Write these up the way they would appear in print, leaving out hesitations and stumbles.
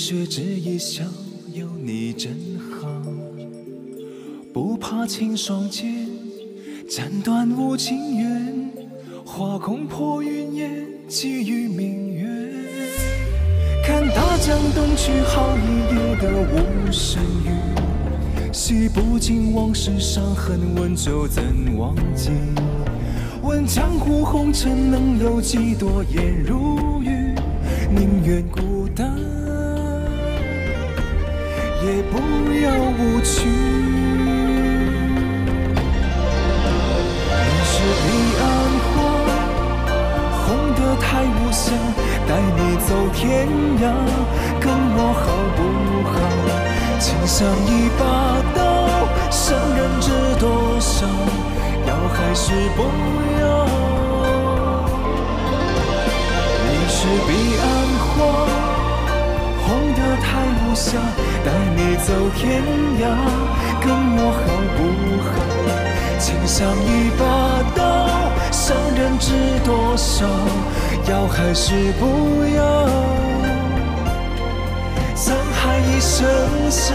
却只一笑，有你真好。不怕情双剑，斩断无情缘，花空破云烟，寄予明月。看大江东去，好一夜的无声语。洗不尽往事伤痕，问酒怎忘记？问江湖红尘能有几多颜如玉？宁愿孤单，也不要无趣。你是彼岸花，红得太无暇，带你走天涯，跟我好不好？情像一把刀，伤人知多少？要还是不要？你是彼岸花，红得太无暇，带你走天涯，跟我好不好？情像一把刀，伤人知多少？要还是不要？沧海一声笑。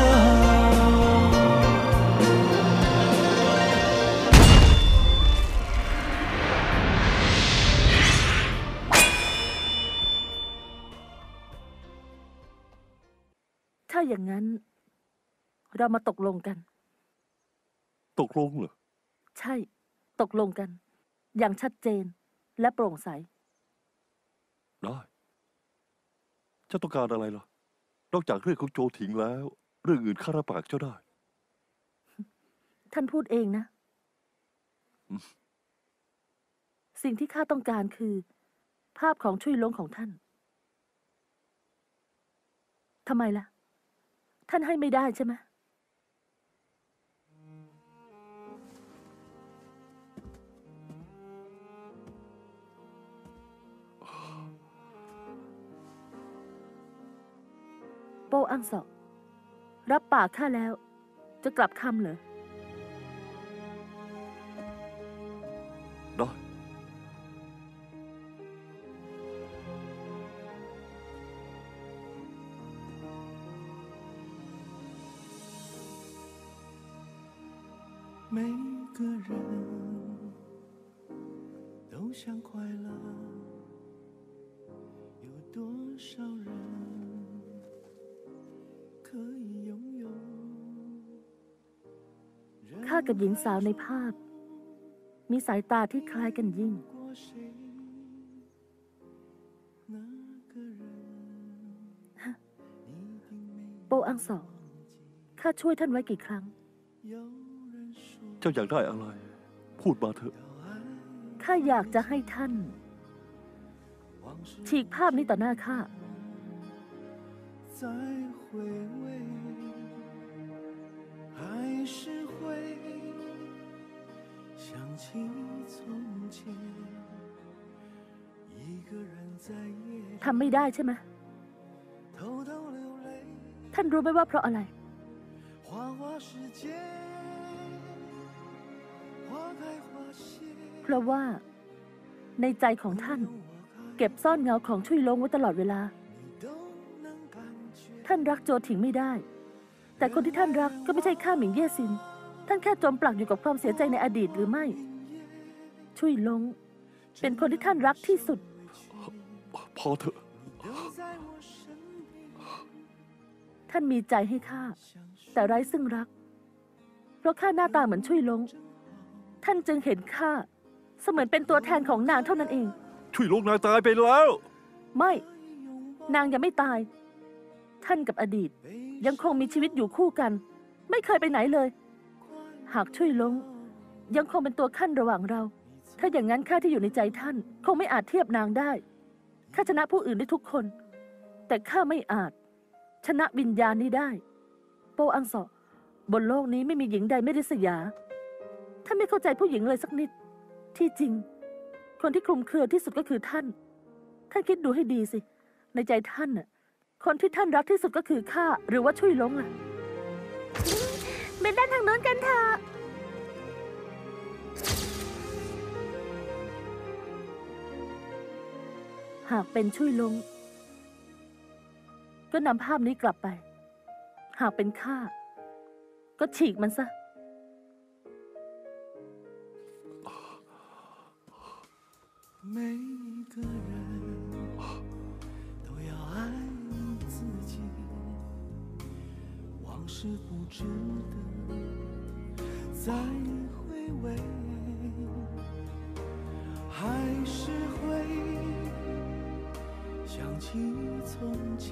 ถ้าอย่างนั้นเรามาตกลงกันตกลงเหรอใช่ตกลงกัน อย่างชัดเจนและโปร่งใสได้เจ้าต้องการอะไรล่ะนอกจากเรื่องของโจถิงแล้ว เรื่องอื่นข้ารับปากเจ้าได้ท่านพูดเองนะ สิ่งที่ข้าต้องการคือ ภาพของชุยลงของท่านทำไมล่ะ ท่านให้ไม่ได้ใช่ไหมโปอังสอรับปากข้าแล้ว จะกลับคำเหรอได้每个人都想快乐，有多少人可以拥有？ ข้ากับหญิงสาวในภาพ มีสายตาที่คล้ายกันยิ่ง โปอังสอข้าช่วยท่านไว้กี่ครั้งเจ้าอยากได้อะไร พูดมาเถอะข้าอยากจะให้ท่าน ฉีกภาพนี้ต่อหน้าข้า再回味，还是会想起从前，一个人在夜ทำไม่ได้ใช่ไหม偷偷流泪， ท่านรู้ไหมว่าเพราะอะไร花花世界，花开花谢。 เพราะว่า ในใจของท่าน เก็บซ่อนเงาของชุยลงไว้ตลอดเวลา ท่านรักโจถิงไม่ได้ แต่คนที่ท่านรักก็ไม่ใช่ข้าหมิงเย่ซิน ท่านแค่จมปลักอยู่กับความเสียใจในอดีตหรือไม่ ชุยลง เป็นคนที่ท่านรักที่สุดพอเถอะท่านมีใจให้ข้า แต่ไร้ซึ่งรัก เพราะข้าหน้าตาเหมือนชุยลง ท่านจึงเห็นข้าเสมือนเป็นตัวแทนของนางเท่านั้นเองช่วยลูกนางตายไปแล้วไม่ นางยังไม่ตาย ท่านกับอดีต ยังคงมีชีวิตอยู่คู่กัน ไม่เคยไปไหนเลย หากช่วยลง ยังคงเป็นตัวขั้นระหว่างเรา ถ้าอย่างนั้นข้าที่อยู่ในใจท่าน คงไม่อาจเทียบนางได้ ข้าชนะผู้อื่นได้ทุกคน แต่ข้าไม่อาจ ชนะวิญญาณนี้ได้ โปอังสอบนโลกนี้ไม่มีหญิงใดไม่ริษยา ท่านไม่เข้าใจผู้หญิงเลยสักนิด ที่จริง คนที่คลุมเครือที่สุดก็คือท่าน ท่านคิดดูให้ดีสิ ในใจท่านน่ะ คนที่ท่านรักที่สุดก็คือข้าหรือว่าชุยลงล่ะเป็นด้านทางโน้นกันเถอะหากเป็นชุยลงก็นำภาพนี้กลับไป หากเป็นข้าก็ฉีกมันซะ每一个人都要爱自己，往事不值得再回味，还是会想起从前。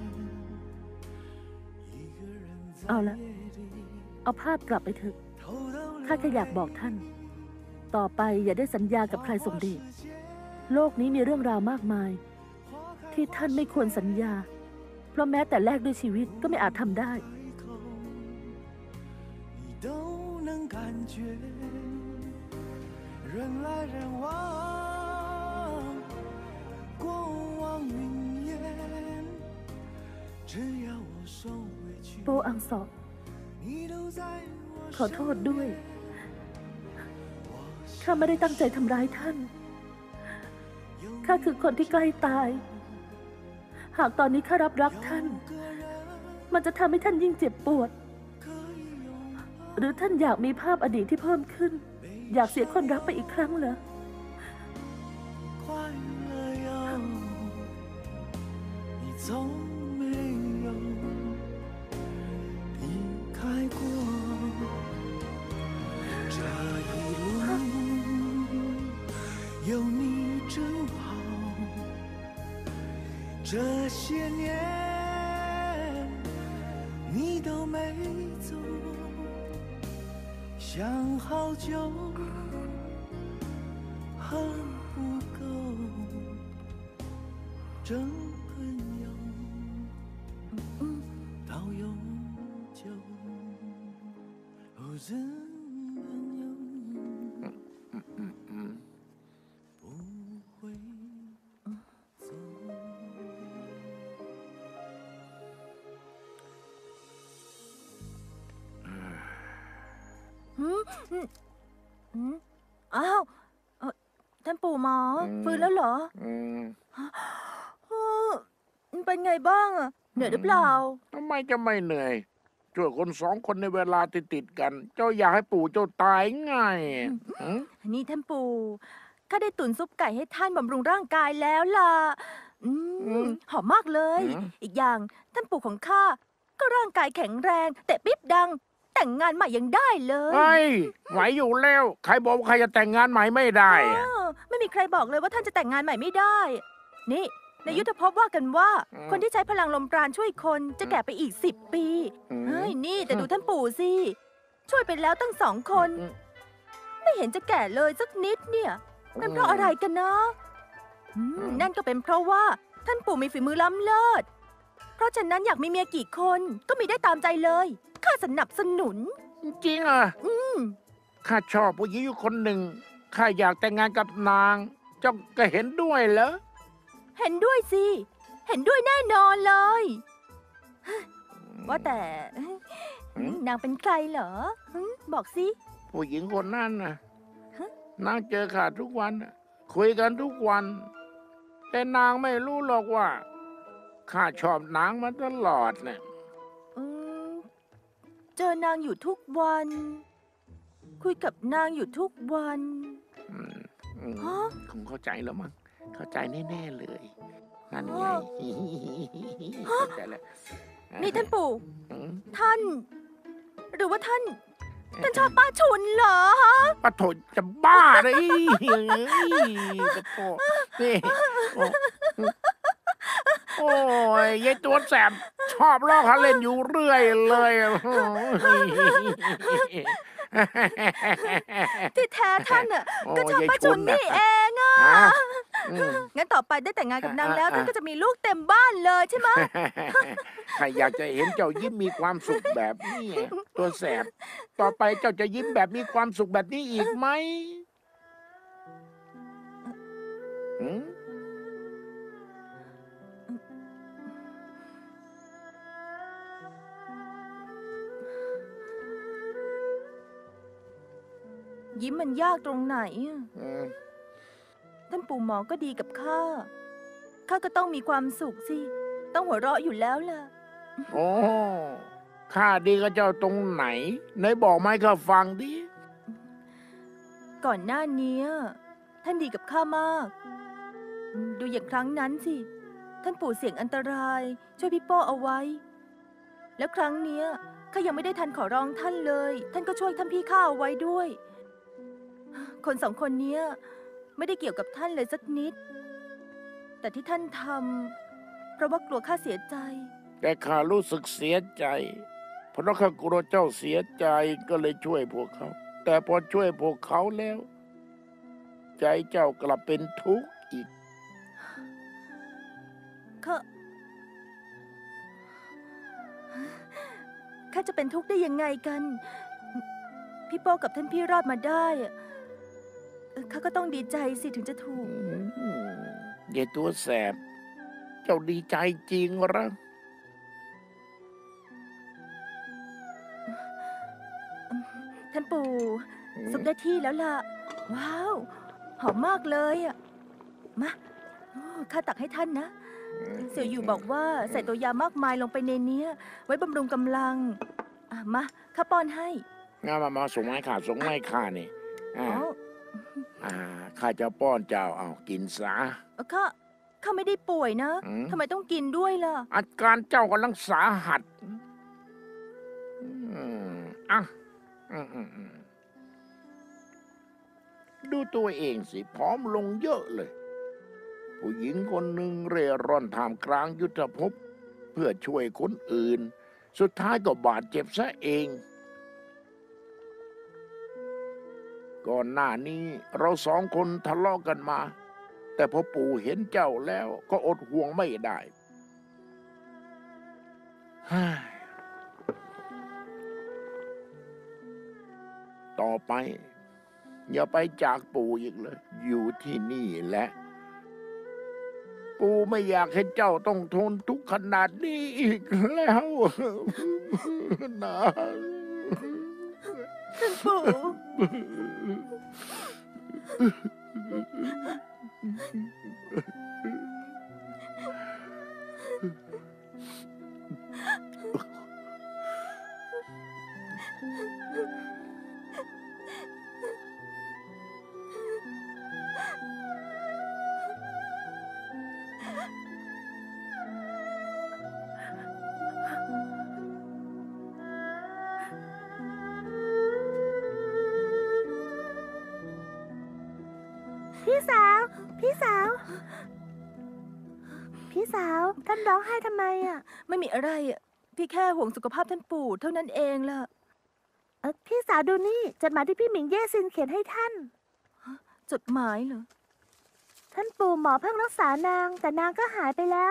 一个人在เอาละ夜里เอาภาพกลับไปเถอะ偷偷ข้าแค่อยากบอกท่าน ต่อไปอย่าได้สัญญากับใครส่งเดชโลกนี้มีเรื่องราวมากมาย ที่ท่านไม่ควรสัญญา เพราะแม้แต่แลกด้วยชีวิตก็ไม่อาจทำได้你都能感觉，人来人往，过往云烟，只要我受委屈， โปอังสอบ你都在我ขอโทษด้วย ข้าไม่ได้ตั้งใจทำร้ายท่าน ข้าคือคนที่ใกล้ตาย หากตอนนี้ข้ารับรักท่าน มันจะทำให้ท่านยิ่งเจ็บปวด หรือท่านอยากมีภาพอดีตที่เพิ่มขึ้น อยากเสียคนรักไปอีกครั้งเหรอ快乐有，你从没有离开过。这一路有你真好，这些年你都没走，想好久。还不够，真朋友到永久，真朋友不会走。 อ้าวท่านปู่หมอฟื้นแล้วเหรอเออเป็นไงบ้างอะเหนื่อยหรือเปล่าทำไมจะไม่เหนื่อยช่วยคน2 คนในเวลาติดกัน เจ้าอยากให้ปู่เจ้าตายง่ายหืมนี่ท่านปู่ข้าได้ตุ๋นซุปไก่ให้ท่านบำรุงร่างกายแล้วล่ะหอมมากเลย อีกอย่างท่านปู่ของข้าก็ร่างกายแข็งแรง แต่ปิ๊บดัง แต่งงานใหม่ยังได้เลยเฮ้ยไหวอยู่แล้ว ใครบอกว่าใครจะแต่งงานใหม่ไม่ได้อะไม่มีใครบอกเลยว่าท่านจะแต่งงานใหม่ไม่ได้ นี่ในยุทธภพว่ากันว่า คนที่ใช้พลังลมปราณช่วยคนจะแก่ไปอีก10 ปี เฮ้ยนี่แต่ดูท่านปู่สิ ช่วยไปแล้วตั้ง2 คน ไม่เห็นจะแก่เลยสักนิดเนี่ยเป็นเพราะอะไรกันนะนั่นก็เป็นเพราะว่าท่านปู่มีฝีมือล้ำเลิศ เพราะฉะนั้นอยากมีเมียกี่คนก็มีได้ตามใจเลยข้าสนับสนุนจริงอ่ะข้าชอบผู้หญิงอยู่คนหนึ่งข้าอยากแต่งงานกับนาง เจ้าก็เห็นด้วยเหรอเห็นด้วยสิ เห็นด้วยแน่นอนเลย ว่าแต่นางเป็นใครเหรอบอกสิผู้หญิงคนนั้นน่ะนางเจอข้าทุกวันน่ะคุยกันทุกวัน แต่นางไม่รู้หรอกว่าข้าชอบนางมาตลอดเนี่ยเจอนางอยู่ทุกวัน คุยกับนางอยู่ทุกวัน ฮะคงเข้าใจแล้วมั้งเข้าใจแน่ๆเลยนั่นไงเข้าใจแล้วนี่ท่านปู่อืมท่าน หรือว่าท่านชอบป้าชุนเหรอฮะปะโถจะบ้าเลยปะโถนี่โอ้ยยายตัวแสบชอบลอกเขาเล่นอยู่เรื่อยเลยที่แท้ท่านน่ะโอ้ก็ชอบยายป้าชุนชุนน่ะนี่เองอ่ะอืมงั้นต่อไปได้แต่งงานกับนางแล้วท่านก็จะมีลูกเต็มบ้านเลยใช่ไหมใครอยากจะเห็นเจ้ายิ้มมีความสุขแบบนี้ตัวแสบ ต่อไปเจ้าจะยิ้มแบบมีความสุขแบบนี้อีกไหมหืมยิ้มมันยากตรงไหนอะอืมท่านปู่หมอก็ดีกับข้า ข้าก็ต้องมีความสุขสิต้องหัวเราะอยู่แล้วล่ะโอ้ข้าดีกับเจ้าตรงไหนไหนบอกมาให้ข้าฟังดิก่อนหน้านี้ท่านดีกับข้ามาก ดูอย่างครั้งนั้นสิ ท่านปู่เสี่ยงอันตรายช่วยพี่โป้เอาไว้ แล้วครั้งเนี้ยข้ายังไม่ได้ทันขอร้องท่านเลย ท่านก็ช่วยท่านพี่ข้าเอาไว้ด้วย คนสองคนเนี้ยไม่ได้เกี่ยวกับท่านเลยสักนิด แต่ที่ท่านทำเพราะว่ากลัวข้าเสียใจแต่ข้ารู้สึกเสียใจ เพราะข้ากลัวเจ้าเสียใจก็เลยช่วยพวกเขา แต่พอช่วยพวกเขาแล้ว ใจเจ้ากลับเป็นทุกข์อีกข้าจะเป็นทุกข์ได้ยังไงกัน พี่โป้กับท่านพี่รอดมาได้ข้าก็ต้องดีใจสิถึงจะถูกอย่าตัวแสบ เจ้าดีใจจริงเหรอท่านปู่ซุปได้ที่แล้วล่ะ ว้าว หอมมากเลยอ่ะ มาข้าตักให้ท่านนะ เสี่ยวอยู่บอกว่าใส่ตัวยามากมายลงไปในเนี้ย ไว้บำรุงกำลังมาข้าป้อนให้งั้นมาส่งให้ข้าส่งให้ข้านี่อ๋อข้าจะป้อนเจ้าเอากินซะข้าไม่ได้ป่วยนะ ทำไมต้องกินด้วยล่ะอาการเจ้ากำลังสาหัสดูตัวเองสิผอมลงเยอะเลย ผู้หญิงคนหนึ่งเร่ร่อนท่ามกลางยุทธภพเพื่อช่วยคนอื่น สุดท้ายก็บาดเจ็บซะเอง ก่อนหน้านี้เราสองคนทะเลาะกันมา แต่พอปู่เห็นเจ้าแล้วก็อดห่วงไม่ได้ ต่อไปอย่าไปจากปู่อีกเลย อยู่ที่นี่แหละ ปู่ไม่อยากให้เจ้าต้องทนทุกข์ขนาดนี้อีกแล้วนะท่านปู่พี่สาว พี่สาว พี่สาว ท่านร้องไห้ทำไมอ่ะไม่มีอะไรอ่ะ พี่แค่ห่วงสุขภาพท่านปู่เท่านั้นเองล่ะพี่สาวดูนี่จดหมายที่พี่หมิงเย่ซินเขียนให้ท่านจดหมายเหรอท่านปู่หมอเพิ่งรักษานาง แต่นางก็หายไปแล้ว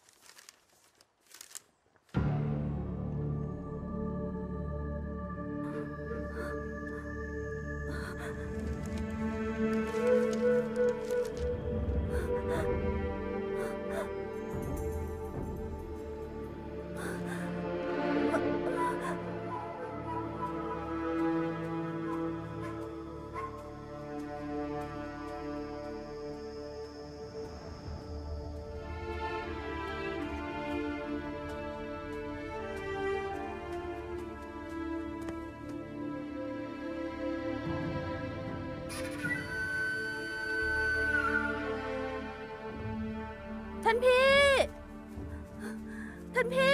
ท่านพี่ ท่านพี่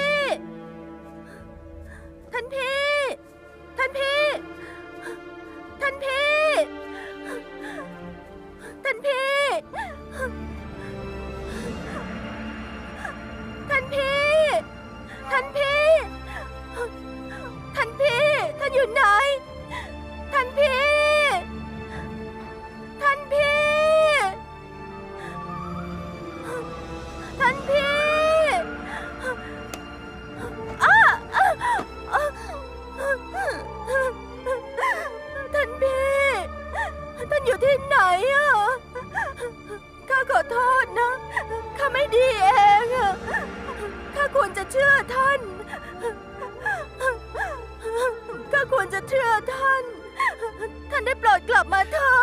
ท่านพี่ ท่านพี่ ท่านพี่ ท่านพี่ ท่านพี่ ท่านพี่ ท่านพี่ ท่านอยู่ไหน ท่านพี่ ท่านพี่ ท่านพี่ท่านพี่ ท่านอยู่ที่ไหนอ่ะ ข้าขอโทษนะ ข้าไม่ดีเองอ่ะ ข้าควรจะเชื่อท่าน ข้าควรจะเชื่อท่าน ท่านได้โปรดกลับมาเถอะ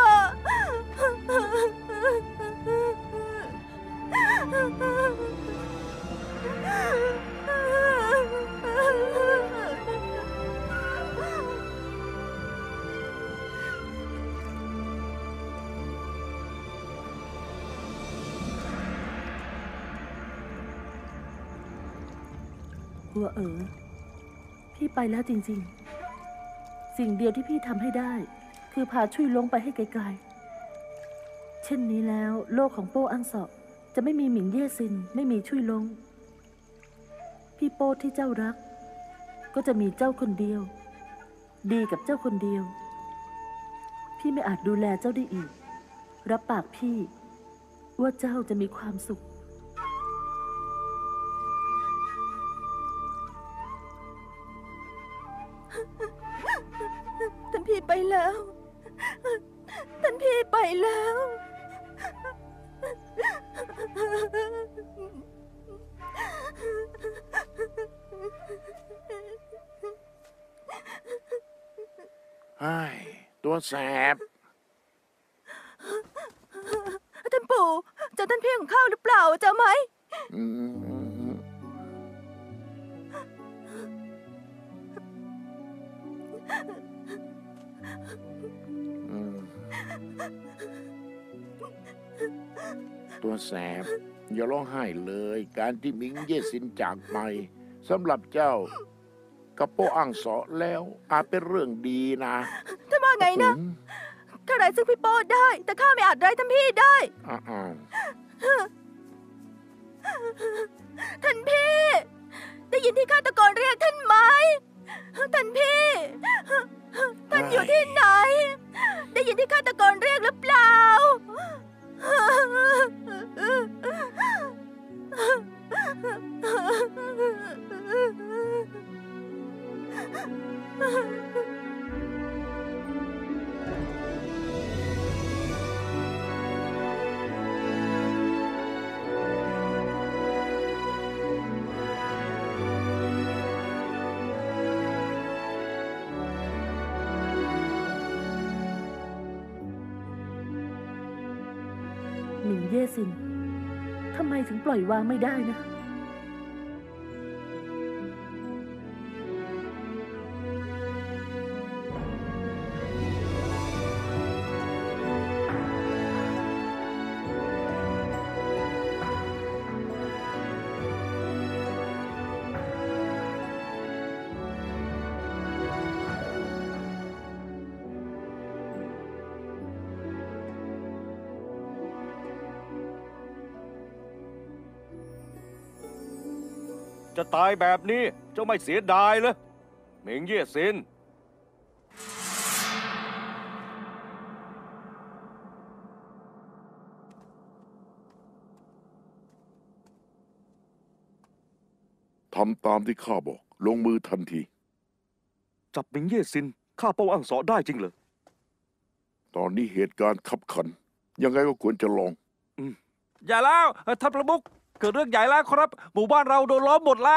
กัวพี่ไปแล้วจริงๆ สิ่งเดียวที่พี่ทำให้ได้ คือพาชุยลงไปให้ไกลๆเช่นนี้แล้วโลกของโป้อังเสาะจะไม่มีหมิงเย่ซินไม่มีชุยลงพี่โป้ที่เจ้ารักก็จะมีเจ้าคนเดียวดีกับเจ้าคนเดียวพี่ไม่อาจดูแลเจ้าได้อีกรับปากพี่ว่าเจ้าจะมีความสุขท่านพี่ไปแล้ว ท่านพี่ไปแล้วไอ้ตัวแสบท่านปู่เจอท่านพี่ของข้าหรือเปล่าเจอไหมอืมอืมตัวแสบ อย่าร้องไห้เลย การที่มิงเย่ซินจากไปสำหรับเจ้ากับโป้อ่างเสาะแล้วอาจเป็นเรื่องดีนะท่านว่าไงนะอืมข้าไร้ซึ่งพี่โป้ได้ แต่ข้าไม่อาจไร้ท่านพี่ได้อ้าวท่านพี่ ได้ยินที่ข้าตะโกนเรียกท่านไหม ท่านพี่ ท่านอยู่ที่ไหน ได้ยินที่ข้าตะโกนเรียกหรือเปล่าหมิงเย่ซินทำไมถึงปล่อยวางไม่ได้นะจะตายแบบนี้เจ้าไม่เสียดายเหรอเหมิงเย่ซินทำตามที่ข้าบอก ลงมือทันทีจับหมิงเย่ซินฆ่าโป้อังเสาะได้จริงเหรอตอนนี้เหตุการณ์ขับขัน ยังไงก็ควรจะลองอย่าแล้วท่านประมุขเกิดเรื่องใหญ่แล้วครับ หมู่บ้านเราโดนล้อมหมดแล้ว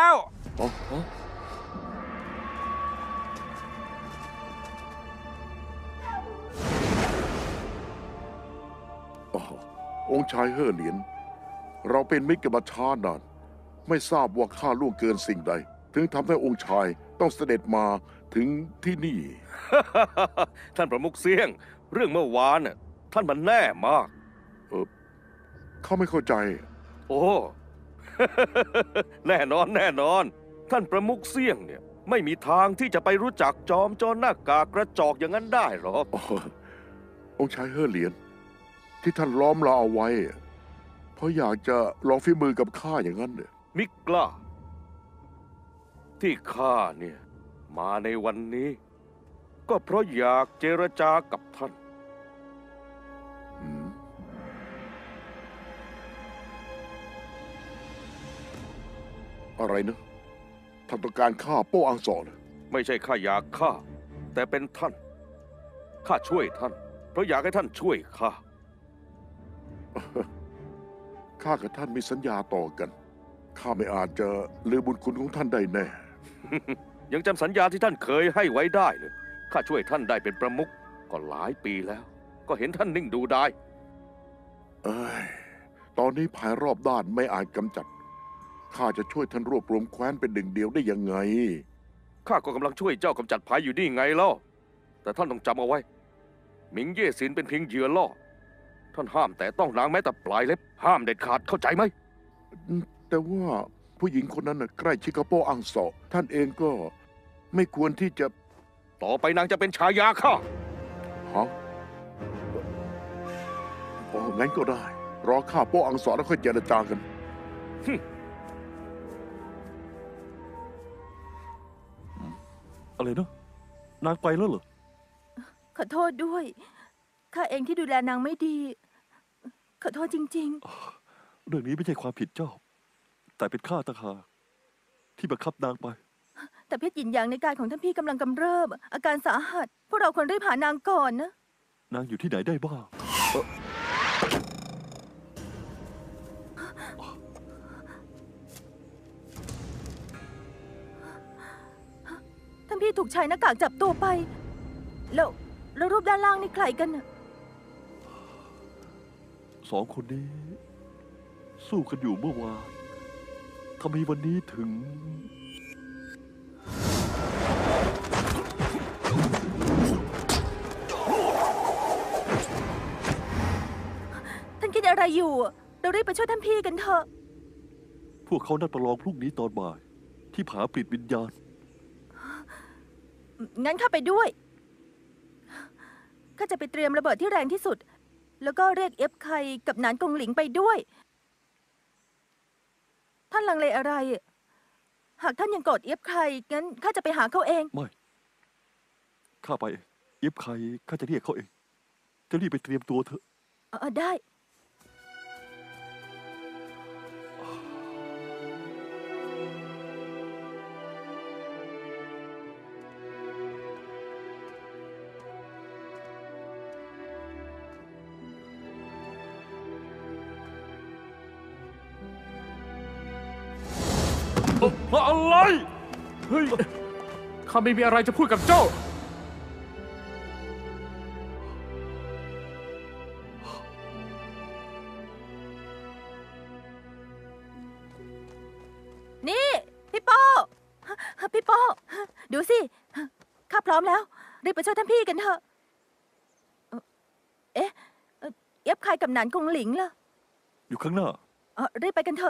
องค์ชายเฮ่อเหลียน เราเป็นมิตรกันมาช้านาน ไม่ทราบว่าข้าล่วงเกินสิ่งใด ถึงทำให้องค์ชายต้องเสด็จมาถึงที่นี่ท่านประมุขเสี่ยง เรื่องเมื่อวานน่ะท่านมันแน่มากข้าไม่เข้าใจโอ้ แน่นอนแน่นอน ท่านประมุขเสี่ยงเนี่ยไม่มีทางที่จะไปรู้จักจอมโจรหน้ากากกระจอกอย่างนั้นได้หรอกองค์ชายเฮ่อเหลียน ที่ท่านล้อมเราเอาไว้ เพราะอยากจะลองฝีมือกับข้าอย่างนั้นเนี่ยมิกล้า ที่ข้าเนี่ยมาในวันนี้ ก็เพราะอยากเจรจากับท่านอืมอะไรนะท่านต้องการฆ่าโป้อังสอเหรอไม่ใช่ข้าอยากฆ่า แต่เป็นท่าน ข้าช่วยท่าน เพราะอยากให้ท่านช่วยข้าข้ากับท่านมีสัญญาต่อกัน ข้าไม่อาจจะลืมบุญคุณของท่านได้แน่ยังจำสัญญาที่ท่านเคยให้ไว้ได้เลย ข้าช่วยท่านได้เป็นประมุขก็หลายปีแล้ว ก็เห็นท่านนิ่งดูได้เอ้ย ตอนนี้ภายรอบด้านไม่อาจกำจัด ข้าจะช่วยท่านรวบรวมแคว้นเป็นหนึ่งเดียวได้ยังไงข้าก็กำลังช่วยเจ้ากำจัดภัยอยู่นี่ไงเล่าแต่ท่านต้องจำเอาไว้หมิงเย่ซินเป็นเพียงเหยื่อล่อ ท่านห้ามแต่ต้องนางแม้แต่ปลายเล็บ ห้ามเด็ดขาดเข้าใจไหมแต่ว่าผู้หญิงคนนั้นน่ะใกล้ชิดกับโป้อังสอท่านเองก็ไม่ควรที่จะต่อไปนางจะเป็นชายาข้าฮะโอ้งั้นก็ได้ รอข้าโป้อังสอแล้วค่อยเจรจากันอะไรนะนางไปแล้วเหรอขอโทษด้วย ข้าเองที่ดูแลนางไม่ดี ขอโทษจริงเรื่องนี้ไม่ใช่ความผิดเจ้า แต่เป็นข้าต่างหากที่บังคับนางไปๆ แต่เพชรหยินหยางในกายของท่านพี่กำลังกำเริบ อาการสาหัส พวกเราควรรีบหานางก่อนนะนางอยู่ที่ไหนได้บ้างท่านพี่ถูกชายหน้ากากจับตัวไป แล้วรูปด้านล่างนี่ใครกันน่ะสองคนนี้ สู้กันอยู่เมื่อวานทำไมวันนี้ถึงท่านคิดอะไรอยู่ เรารีบไปช่วยท่านพี่กันเถอะพวกเขานัดประลองพรุ่งนี้ตอนบ่าย ที่ผาปลิดวิญญาณงั้นข้าไปด้วย ข้าจะไปเตรียมระเบิดที่แรงที่สุด แล้วก็เรียกเอฟไคกับหนานกงหลิงไปด้วย ท่านลังเลอะไร หากท่านยังโกรธเอฟไคงั้นข้าจะไปหาเขาเองไม่ ข้าไปเองเย็บใครข้าจะเรียกเขาเอง จะรีบไปเตรียมตัวเถอะได้เพราะอะไร เฮ้ย ข้าไม่มีอะไรจะพูดกับเจ้านี่พี่โป้พี่โป้ดูสิ ข้าพร้อมแล้ว รีบไปช่วยท่านพี่กันเถอะเอ๊ะเอฟไคกับหนานกงหลิงล่ะอยู่ข้างหน้ารีบไปกันเถอะ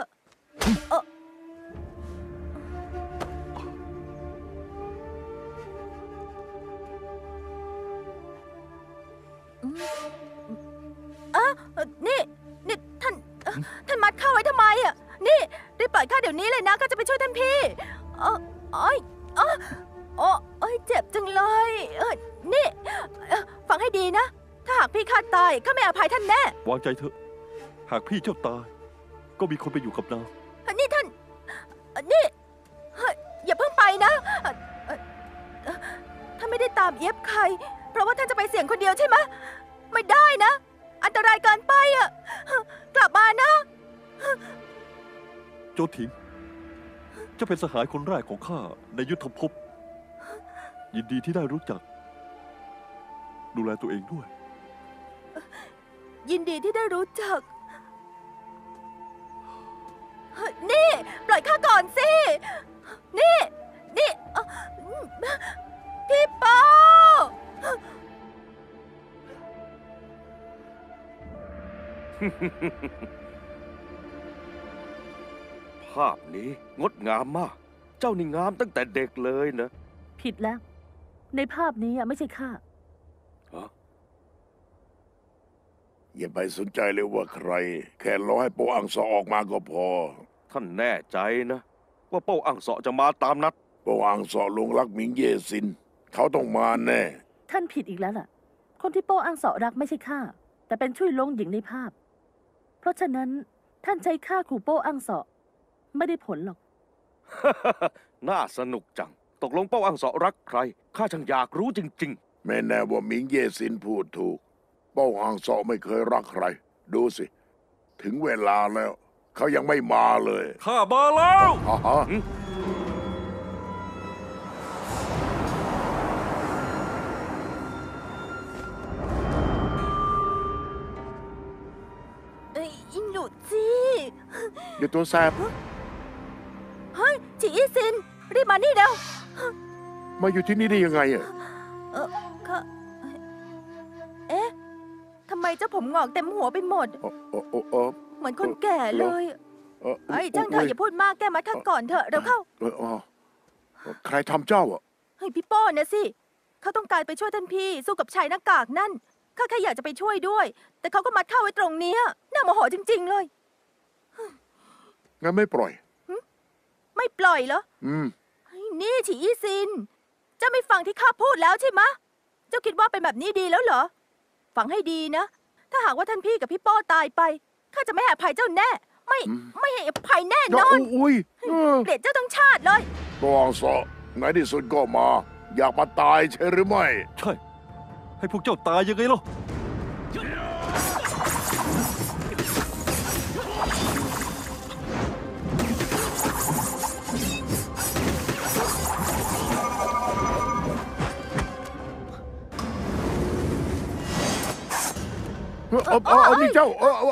นี่ท่านมัดข้าไว้ทำไมอ่ะ นี่รีบปล่อยข้าเดี๋ยวนี้เลยนะข้าจะไปช่วยท่านพี่เจ็บจังเลยนี่ฟังให้ดีนะ ถ้าหากพี่ข้าตายข้าไม่อภัยท่านแน่วางใจเถอะ หากพี่เจ้าตาย ก็มีคนไปอยู่กับนางนี่ท่าน นี่อย่าเพิ่งไปนะท่านไม่ได้ตามเอฟใคร เพราะว่าท่านจะไปเสี่ยงคนเดียวใช่ไหมไม่ได้นะ อันตรายเกินไปอ่ะ กลับมานะโจทิงจะเป็นสหายคนแรกของข้าในยุทธภพ ยินดีที่ได้รู้จัก ดูแลตัวเองด้วยยินดีที่ได้รู้จัก นี่ปล่อยข้าก่อนสิ นี่พี่เปาภาพนี้งดงามมาก เจ้านี่งามตั้งแต่เด็กเลยนะผิดแล้ว ในภาพนี้ไม่ใช่ข้าอย่าไปสนใจเลยว่าใคร แค่รอให้โปอังสอออกมาก็พอท่านแน่ใจนะ ว่าโป้อังเสาะจะมาตามนัดโปอังสอลงรักหมิงเย่ซิน เขาต้องมาแน่ท่านผิดอีกแล้วล่ะ คนที่โป้อังเสาะรักไม่ใช่ข้า แต่เป็นช่วยลงหญิงในภาพ เพราะฉะนั้นท่านใช้ข้าขู่โป้อังเสาะไม่ได้ผลหรอกน่าสนุกจัง ตกลงโป้อังเสาะรักใคร ข้าช่างอยากรู้จริงแม่แน่ว่าหมิงเย่ซินพูดถูก โป้อังสอไม่เคยรักใคร ดูสิ ถึงเวลาแล้ว เขายังไม่มาเลยข้ามาแล้วฮะอิงหลุดจีเดี๋ยวตัวแสบเฮ้ยจีอีซิน รีบมานี่เร็วมาอยู่ที่นี่ได้ยังไงอ่ะค่ะเอ๊ะทำไมเจ้าผมงอกเต็มหัวไปหมดโอ้เหมือนคนแก่เลยเอ้ยช่างเถอะอย่าพูดมากแก้มัดข้าก่อนเถอะเร็วเข้าใครทำเจ้าอ่ะเฮ้ยพี่โป้นะสิเขาต้องการไปช่วยท่านพี่สู้กับชายหน้ากากนั่นข้าแค่อยากจะไปช่วยด้วย แต่เขาก็มัดข้าไว้ตรงเนี้ยน่าโมโหจริง ๆเลยงั้นไม่ปล่อยไม่ปล่อยเหรอ เฮ้ยนี่ฉีอี้ซินเจ้าไม่ฟังที่ข้าพูดแล้วใช่ไหมะเจ้าคิดว่าเป็นแบบนี้ดีแล้วเหรอฟังให้ดีนะถ้าหากว่าท่านพี่กับพี่โป้ตายไปข้าจะไม่ให้อภัยเจ้าแน่ไม่ให้อภัยแน่นอนอุ้ยเกลียดเจ้าทั้งชาติเลยปวงเสาะในที่สุดก็มา อยากมาตายใช่หรือไม่ใช่ ให้พวกเจ้าตายยังไงล่ะนี่เจ้า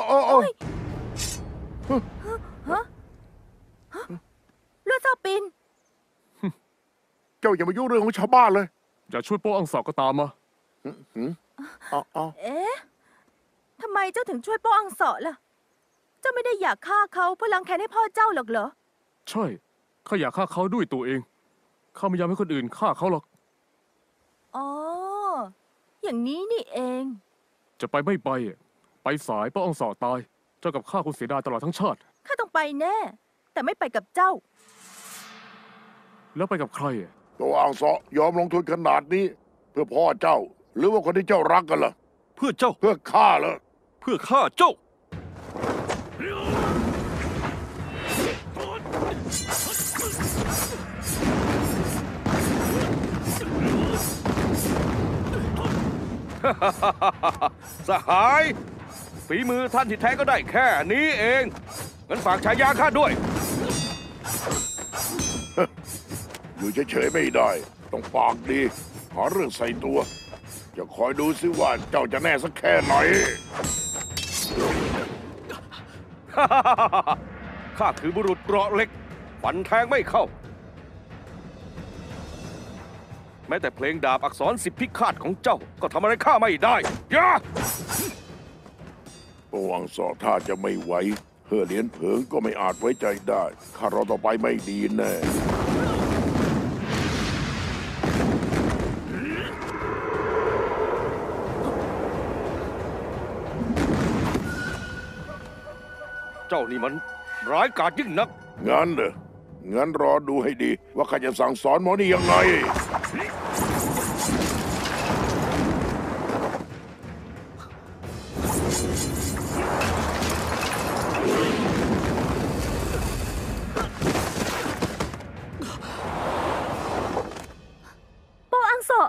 เลือดเจ้าปินเจ้าอย่ามายุ่งเรื่องของชาวบ้านเลยอย่าช่วยโป้อังสอก็ตามมาเอ๊ะทำไมเจ้าถึงช่วยโป้อังเสาะล่ะ เจ้าไม่ได้อยากฆ่าเขาเพื่อล้างแค้นให้พ่อเจ้าหรอกเหรอใช่ข้าอยากฆ่าเขาด้วยตัวเองข้าไม่ยอมให้คนอื่นฆ่าเขาหรอกอ๋อ อย่างนี้นี่เองจะไปไม่ไปไปสายโป้อังสอตายเจ้ากับข้าคงเสียดายตลอดทั้งชาติข้าต้องไปแน่ แต่ไม่ไปกับเจ้าแล้วไปกับใครตัวอ่างเสาะยอมลงทุนขนาดนี้ เพื่อพ่อเจ้า หรือว่าคนที่เจ้ารักกันล่ะเพื่อเจ้าเพื่อข้าเหรอเพื่อข้าเจ้าสหายฝีมือท่านที่แท้ก็ได้แค่นี้เองงั้นฝากฉายาข้าด้วยอยู่เฉยๆไม่ได้ ต้องปากดี หาเรื่องใส่ตัว จะคอยดูซิว่าเจ้าจะแน่สักแค่ไหนข้าคือบุรุษเกราะเหล็กฟันแทงไม่เข้า แม้แต่เพลงดาบอักษร10พิฆาตของเจ้าก็ทำอะไรข้าไม่ได้อย่าปวงเสาะถ้าจะไม่ไหวเฮ่อเหรียญเผิงก็ไม่อาจไว้ใจได้ข้ารอต่อไปไม่ดีแน่เจ้านี่มันร้ายกาจยิ่งนักงั้นเหรองั้นรอดูให้ดี ว่าข้าจะสั่งสอนหมอนี่ยังไงโป้อังเสาะ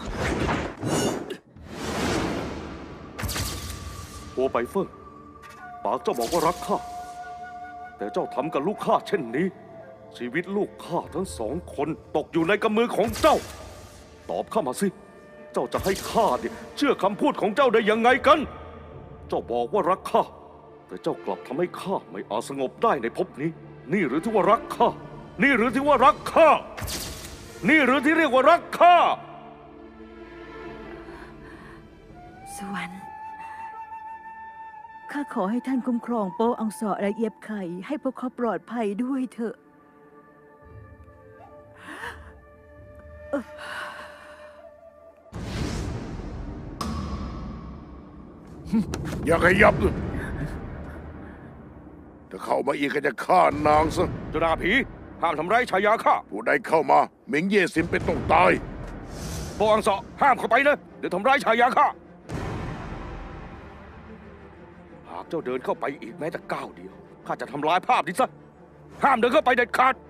โอไปเฟิ่งปากเจ้าบอกว่ารักข้า แต่เจ้าทำกับลูกข้าเช่นนี้ ชีวิตลูกข้าทั้ง2 คนตกอยู่ในกำมือของเจ้า ตอบข้ามาสิ เจ้าจะให้ข้าเนี่ยเชื่อคำพูดของเจ้าได้ยังไงกัน เจ้าบอกว่ารักข้า แต่เจ้ากลับทำให้ข้าไม่อาจสงบได้ในภพนี้ นี่หรือที่ว่ารักข้า นี่หรือที่ว่ารักข้า นี่หรือที่เรียกว่ารักข้าสวรรค์ข้าขอให้ท่านคุ้มครองโป้อังสอและเอียบไข่ให้พวกเขาปลอดภัยด้วยเถอะอย่าขยับเลยถ้าเข้ามาอีกก็จะฆ่านางซะเจ้าหน้าผีห้ามทำร้ายชายาข้าผู้ใดเข้ามาเหมิงเย่ซินเป็นต้องตายโปอังเสาะห้ามเข้าไปนะเดี๋ยวทำร้ายชายาข้า หากเจ้าเดินเข้าไปอีกแม้แต่ก้าวเดียวข้าจะทำลายภาพนี้ซะ ห้ามเดินเข้าไปเด็ดขาด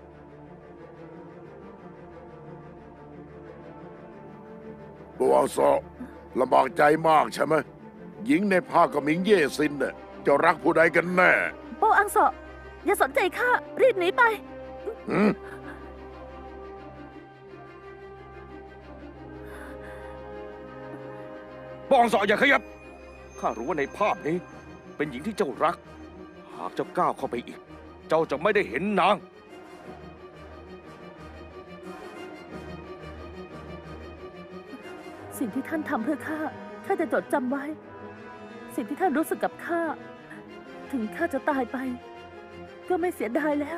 ปวงเสาะลำบากใจมากใช่ไหมหญิงในภาคกับหมิงเย่ซินเนี่ยเจ้ารักผู้ใดกันแน่โป้อังเสาะอย่าสนใจข้ารีบหนีไปโปอังเสาะอย่าขยับ ข้ารู้ว่าในภาพนี้เป็นหญิงที่เจ้ารัก หากเจ้าก้าวเข้าไปอีก เจ้าจะไม่ได้เห็นนางสิ่งที่ท่านทำเพื่อข้าจะจดจำไว้ สิ่งที่ท่านรู้สึกกับข้าถึงข้าจะตายไป ก็ก็ไม่เสียดายแล้ว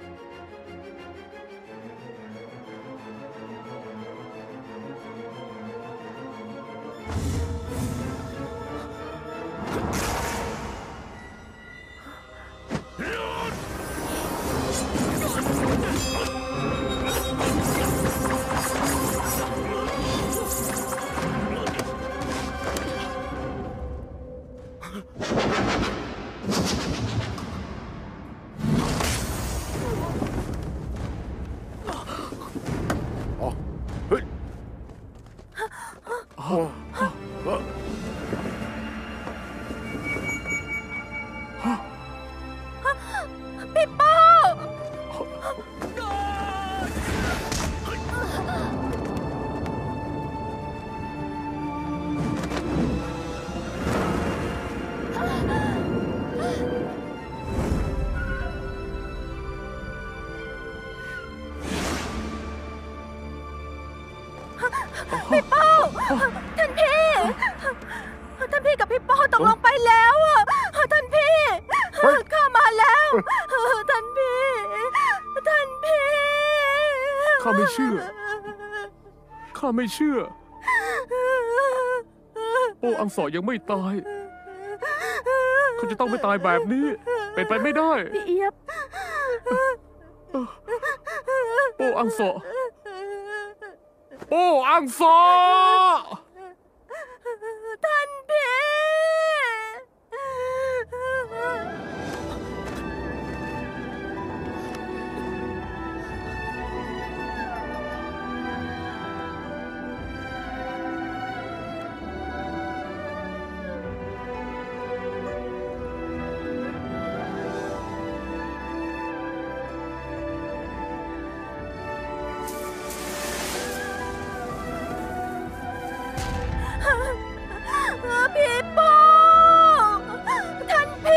อ๋อเฮ้ยโอ้พี่โป้ พี่โป้ท่านพี่ ท่านพี่กับพี่โป้ตกลงไปแล้วอะท่านพี่ ข้ามาแล้ว ท่านพี่ ท่านพี่ข้าไม่เชื่อ ข้าไม่เชื่อ โอ้อังสอยังไม่ตาย เขาจะต้องไม่ตายแบบนี้ เป็นไปไม่ได้พี่เอียบโอ้อังสอโอ้อังสอท่านพี่ พี่โป้ท่านพี่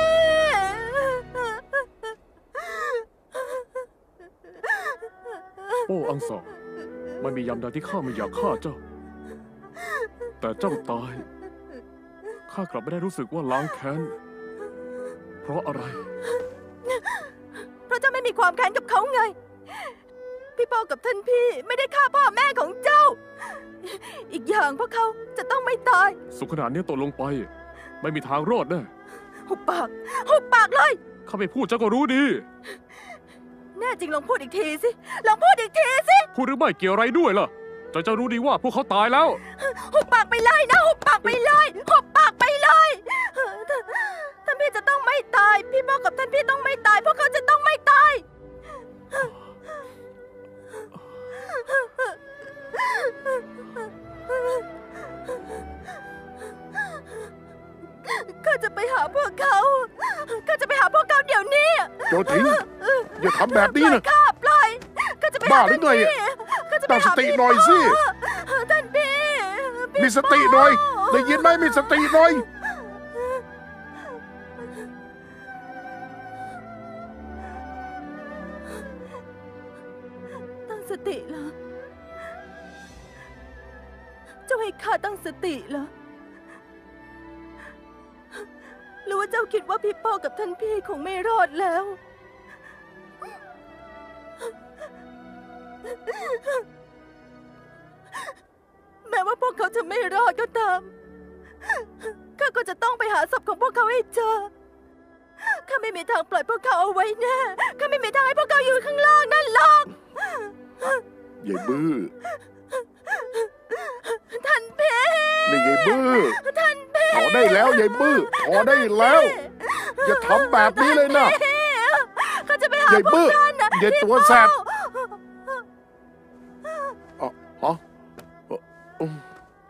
โอ้อังสอไม่มียามใดที่ข้าไม่อยากฆ่าเจ้า แต่เจ้าตาย ข้ากลับไม่ได้รู้สึกว่าล้างแค้น เพราะอะไรเพราะเจ้าไม่มีความแค้นกับเขาไง พี่โป้กับท่านพี่ไม่ได้ฆ่าพ่อแม่ของเจ้า อีกอย่างพวกเขาจะต้องไม่ตายสุขขนาดนี้ตกลงไป ไม่มีทางรอดแน่หุบปาก หุบปากเลยข้าไม่พูดเจ้าก็รู้ดีแน่จริงลองพูดอีกทีสิ ลองพูดอีกทีสิพูดหรือไม่เกี่ยวอะไรด้วยล่ะแต่เจ้ารู้ดีว่าพวกเขาตายแล้วหุบปากไปเลยนะ หุบปากไปเลยหุบปากไปเลยท่านพี่จะต้องไม่ตาย พี่โป้กับท่านพี่ต้องไม่ตาย พวกเขาจะต้องไม่ตาย ข้าจะไปหาพวกเขา ข้าจะไปหาพวกเขาเดี๋ยวนี้โจถิง อย่าทำแบบนี้นะข้าปล่อย ข้าจะไปหาบ้าหรือไงอะข้าจะไปตั้งสหาติหน่อยสิท่านพี่มีสติหน่อย ได้ยินไหมมีสติหน่อยตั้งสติเหรอ เจ้าให้ข้าตั้งสติเหรอ หรือว่าเจ้าคิดว่าพี่โป้กับท่านพี่คงไม่รอดแล้ว แม้ว่าพวกเขาจะไม่รอดก็ตาม ข้าก็จะต้องไปหาศพของพวกเขาให้เจอ ข้าไม่มีทางปล่อยพวกเขาเอาไว้แน่ ข้าไม่มีทางให้พวกเขาอยู่ข้างล่างนั่นหรอกยายบื้อท่านพี่นี่ยายบื้อท่านพี่พอได้แล้วยายบื้อพอได้แล้ว อย่าทำแบบนี้เลยนะข้าจะไปหายายพวบื้กอท่านนะยายตัวแสบ อ๋อฮะอืม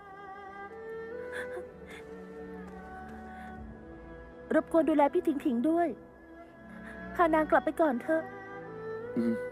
รบกวนดูแลพี่ถิงถิงด้วย พานางกลับไปก่อนเถอะอืม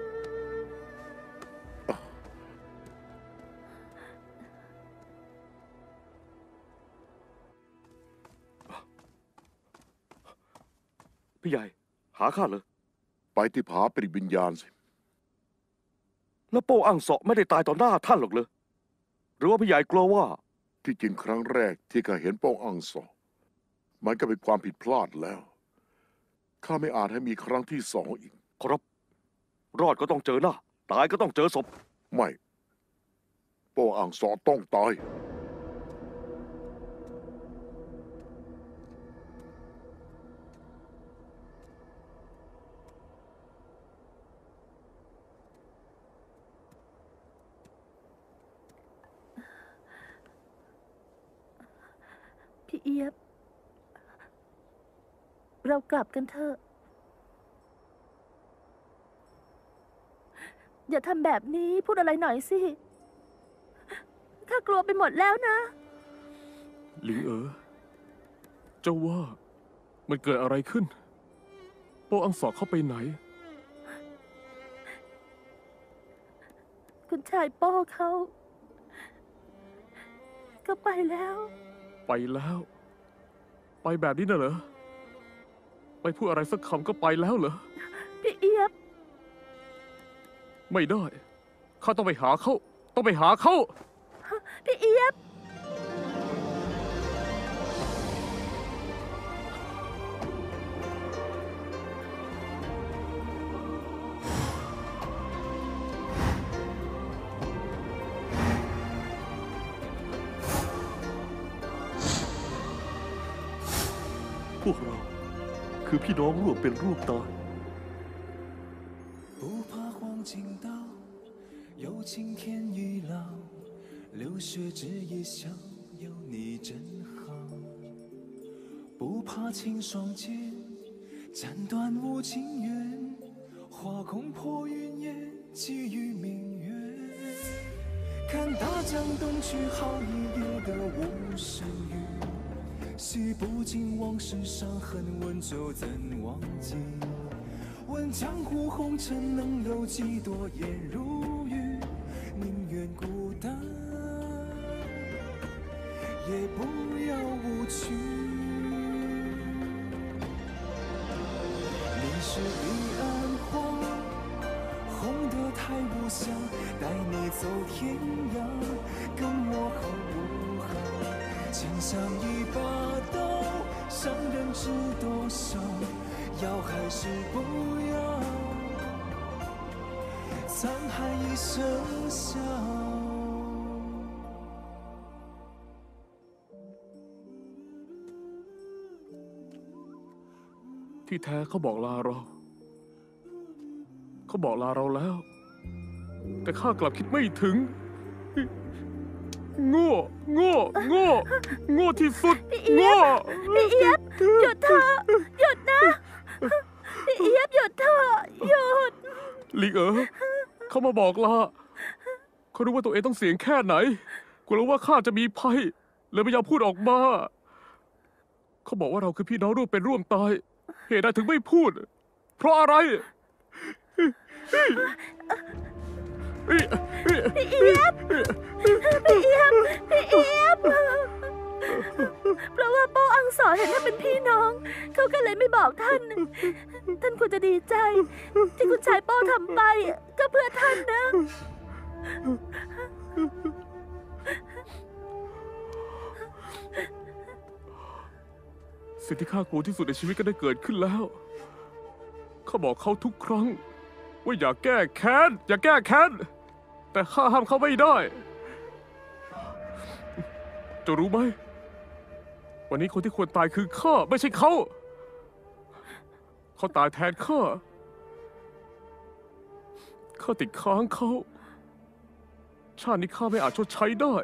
พี่ใหญ่ หาข้าเลยไปที่ผาปริวิญญาณสิแล้วโป้อังเสาะไม่ได้ตายต่อหน้าท่านหรอกเลยหรือว่าพี่ใหญ่กลัวว่าที่จริงครั้งแรกที่ข้าเห็นโป้องอังสอมันก็เป็นความผิดพลาดแล้วข้าไม่อาจให้มีครั้งที่สองอีกครับ รอดก็ต้องเจอหน้า ตายก็ต้องเจอศพไม่ โป้อ่างสอต้องตายพี่เอียบ เรากลับกันเถอะ อย่าทำแบบนี้พูดอะไรหน่อยสิ ข้ากลัวไปหมดแล้วนะหลิงเจ้าว่ามันเกิดอะไรขึ้น โป้อังสอเข้าไปไหนคุณชายโป้เขาก็ไปแล้วไปแล้ว ไปแบบนี้น่ะเหรอ ไปพูดอะไรสักคำก็ไปแล้วเหรอพี่เอียบไม่ได้ ข้าต้องไปหาเขา ต้องไปหาเขาพี่เอียบพวกเราคือพี่น้องร่วมเป็นร่วมตาย不怕黄金刀，有晴天已老，流血只一笑，有你真好。不怕青霜剑，斩断无情缘，划空破云烟，寄予明月。看大江东去，好一夜的无声雨。洗不尽往事伤痕，问酒怎忘记？问江湖红尘能有几多颜如玉？宁愿孤单，也不要无趣。你是彼岸花，红得太无香，带你走天涯，跟我好不好？情像一把刀，伤人知多少？要还是不要？沧海一声笑。 ที่แท้เขาบอกลาเรา เขาบอกลาเราแล้ว แต่ข้ากลับคิดไม่ถึง โง่ที่สุด โง่พี่เอียบ หยุดเถอะหยุดนะ พี่เอียบหยุดเถอะหยุดหลิงเขามาบอกลา เขารู้ว่าตัวเองต้องเสี่ยงแค่ไหนกลัวว่าข้าจะมีภัยเลยไม่ยอมพูดออกมา เขาบอกว่าเราคือพี่น้องร่วมเป็นร่วมตาย เหตุใดถึงไม่พูด เพราะอะไรพี่เอียบ เพราะว่าโป้อังสอนเห็นท่านเป็นพี่น้อง เขาก็เลยไม่บอกท่าน ท่านควรจะดีใจ ที่คุณชายโป้ทำไป ก็เพื่อท่านนะสิ่งที่ข้ากลัวที่สุดในชีวิตก็ได้เกิดขึ้นแล้ว เขาบอกเขาทุกครั้ง ว่าอย่าแก้แค้น อย่าแก้แค้น แต่ข้าห้ามเขาไม่ได้ จะรู้ไหม วันนี้คนที่ควรตายคือข้าไม่ใช่เขา เขาตายแทนข้า ข้าติดค้างเขา ชาตินี้ข้าไม่อาจชดใช้ได้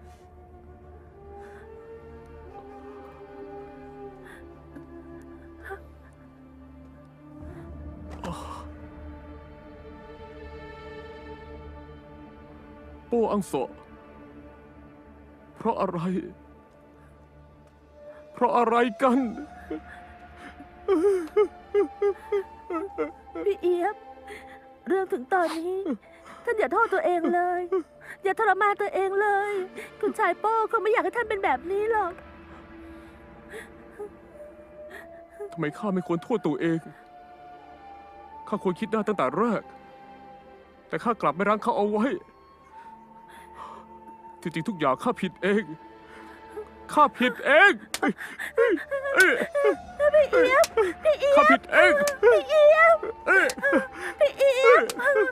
โป้อังโสะเพราะอะไร เพราะอะไรกันพี่เอียบ เรื่องถึงตอนนี้ ท่านอย่าโทษตัวเองเลย อย่าทรมานตัวเองเลย คุณชายโป้เขาไม่อยากให้ท่านเป็นแบบนี้หรอกทำไมข้าไม่ควรโทษตัวเอง ข้าควรคิดได้ตั้งแต่แรก แต่ข้ากลับไม่รั้งเขาเอาไว้ จริงๆทุกอย่างข้าผิดเอง ข้าผิดเองพี่เอี๊ยบพี่เอี๊ยบข้าผิดเองพี่เอี๊ยบพี่เอี๊ยบ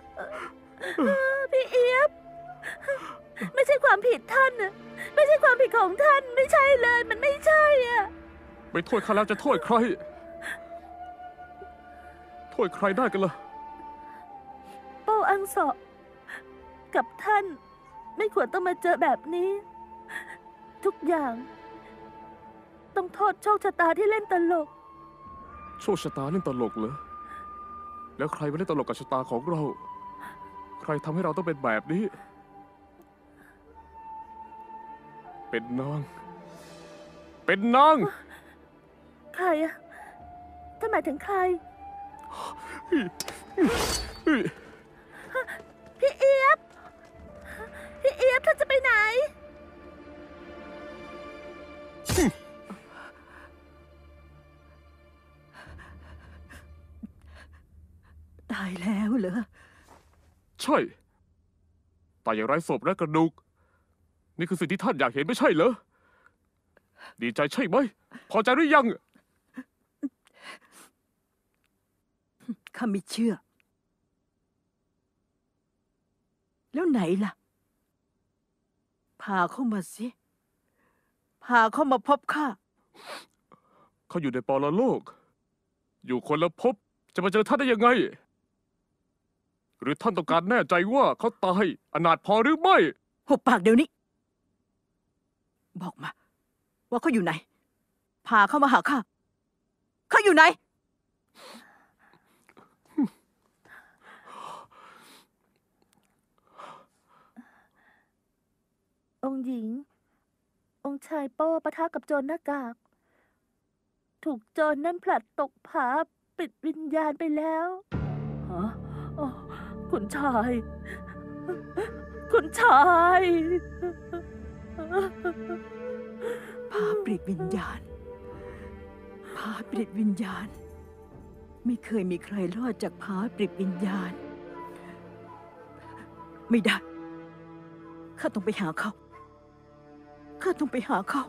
พี่เอี๊ยบไม่ใช่ความผิดท่านนะไม่ใช่ความผิดของท่านไม่ใช่เลยมันไม่ใช่อ่ะไม่โทษข้าแล้วจะโทษใคร โทษใครได้กันล่ะโป้อังสอกับท่านไม่ควรต้องมาเจอแบบนี้ ทุกอย่างต้องโทษโชคชะตาที่เล่นตลกโชคชะตาเล่นตลกเหรอ แล้วใครมาเล่นตลกกับชะตาของเรา ใครทำให้เราต้องเป็นแบบนี้ เป็นนาง เป็นนางใครอะท่านหมายถึงใคร พี่เอี๊ยบพี่เอี๊ยบท่านจะไปไหนตายแล้วเหรอใช่ตายอย่างไร้ศพและกระดูก นี่คือสิ่งที่ท่านอยากเห็นไม่ใช่เหรอ ดีใจใช่ไหม พอใจหรือยังข้าไม่เชื่อ แล้วไหนล่ะ พาเข้ามาสิ พาเข้ามาพบข้าเขาอยู่ในปรโลก อยู่คนละภพ จะมาเจอท่านได้ยังไง หรือท่านต้องการแน่ใจว่าเขาตายอนาถพอหรือไม่หุบปากเดี๋ยวนี้ บอกมา ว่าเขาอยู่ไหน พาเข้ามาหาข้า เขาอยู่ไหนองค์หญิง องค์ชายโป้ปะทะกับโจรหน้ากาก ถูกโจรนั่นผลัดตกผาปิดวิญญาณไปแล้วฮะอ๋อคุณชาย คุณชายพาปลิดวิญญาณ พาปลิดวิญญาณ ไม่เคยมีใครรอดจากพาปลิดวิญญาณ ไม่ได้ ข้าต้องไปหาเขา ข้าต้องไปหาเขา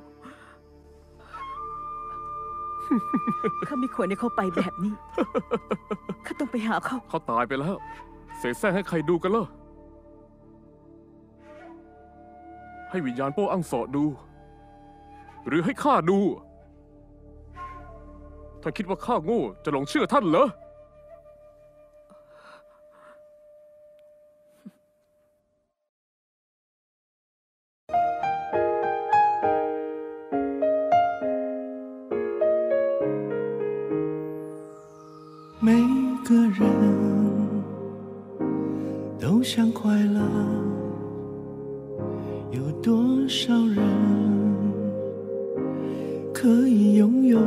ข้าไม่ควรให้เขาไปแบบนี้ ข้าต้องไปหาเขาเขาตายไปแล้ว เสแสร้งให้ใครดูกันล่ะ ให้วิญญาณโป้อังสอดู หรือให้ข้าดู ถ้าคิดว่าข้าโง่จะหลงเชื่อท่านเหรอ每个人都想快乐，有多少人可以拥有？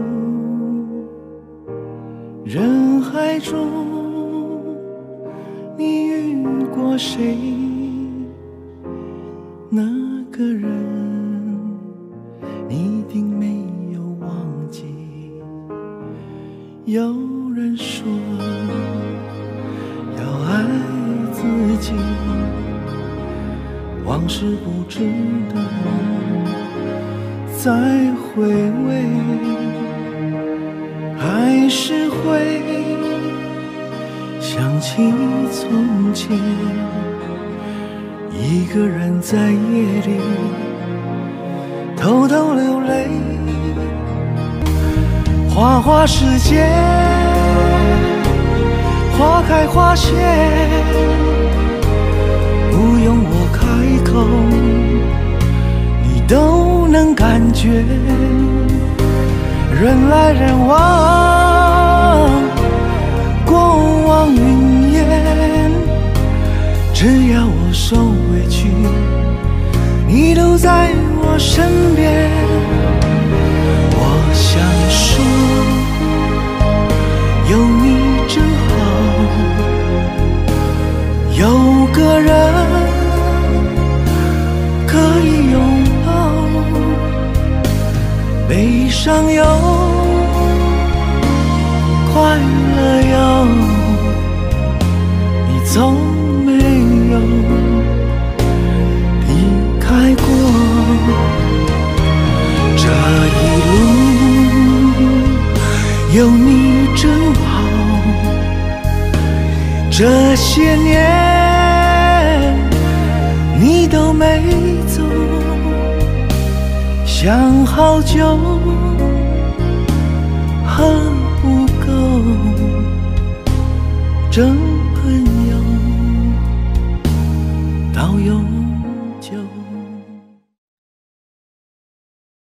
人海中，你遇过谁？那个人，你一定没有忘记。有人说要爱自己，往事不值得再回味，还是会想起从前，一个人在夜里偷偷流泪。花花世界，花开花谢，不用我开口，你都能感觉。人来人往，过往云烟，只要我受委屈，你都在我身边。我想说，有你真好，有个人可以拥抱，悲伤有，快乐有，你从没有离开过。这一路这些年你都没走，想好久还不够，真朋友到永久。